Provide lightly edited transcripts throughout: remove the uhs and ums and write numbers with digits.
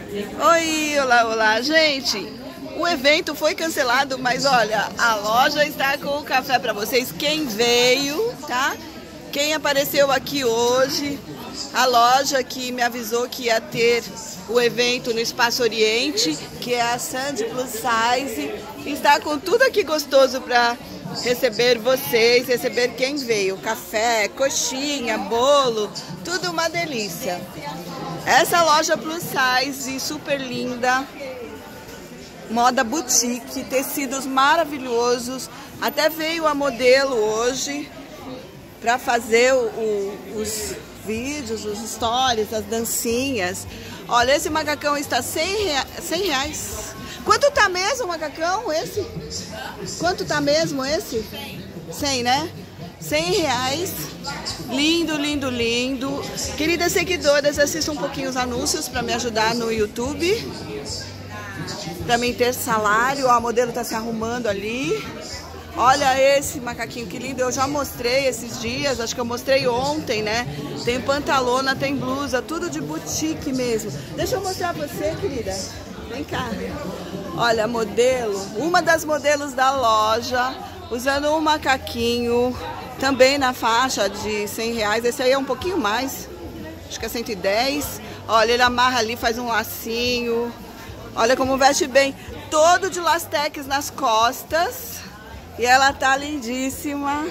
Oi, olá, olá, gente. O evento foi cancelado, mas olha, a loja está com o café para vocês. Quem veio, tá? Quem apareceu aqui hoje, a loja que me avisou que ia ter o evento no Espaço Oriente, que é a Sandy Plus Size, está com tudo aqui gostoso para receber vocês, receber quem veio. Café, coxinha, bolo, tudo uma delícia. Essa loja plus size, super linda, moda boutique, tecidos maravilhosos. Até veio a modelo hoje para fazer os vídeos, os stories, as dancinhas. Olha, esse macacão está R$100. Quanto tá mesmo o macacão esse? Quanto tá mesmo esse? 100, né? R$100. Lindo, lindo, lindo. Queridas seguidoras, assistam um pouquinho os anúncios para me ajudar no YouTube, para mim ter salário. Ó, a modelo tá se arrumando ali. Olha esse macaquinho, que lindo. Eu já mostrei esses dias, acho que eu mostrei ontem, né? Tem pantalona, tem blusa, tudo de boutique mesmo. Deixa eu mostrar pra você, querida. Vem cá. Olha, modelo, uma das modelos da loja, usando um macaquinho, também na faixa de R$100. Esse aí é um pouquinho mais, acho que é 110. Olha, ele amarra ali, faz um lacinho. Olha como veste bem, todo de lastex nas costas. E ela tá lindíssima.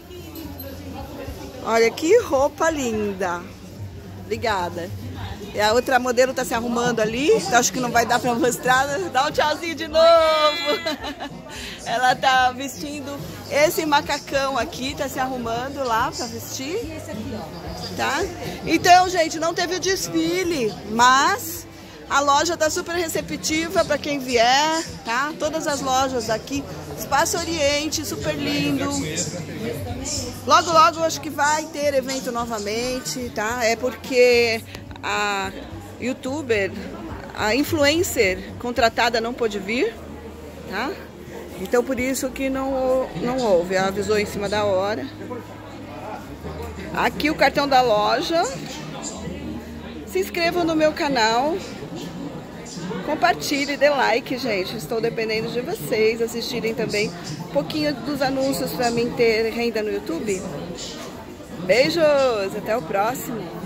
Olha que roupa linda. Obrigada. E a outra modelo tá se arrumando ali. Então acho que não vai dar pra mostrar. Dá um tchauzinho de novo. Ela tá vestindo esse macacão aqui. Tá se arrumando lá pra vestir. Tá? Então, gente, não teve o desfile, mas a loja tá super receptiva para quem vier, tá? Todas as lojas aqui, Espaço Oriente, super lindo. Logo, logo, acho que vai ter evento novamente, tá? É porque a youtuber, a influencer contratada não pôde vir, tá? Então, por isso que não houve. Ela avisou em cima da hora. Aqui o cartão da loja. Se inscrevam no meu canal. Compartilhe, dê like, gente. Estou dependendo de vocês assistirem também um pouquinho dos anúncios para mim ter renda no YouTube. Beijos, até o próximo.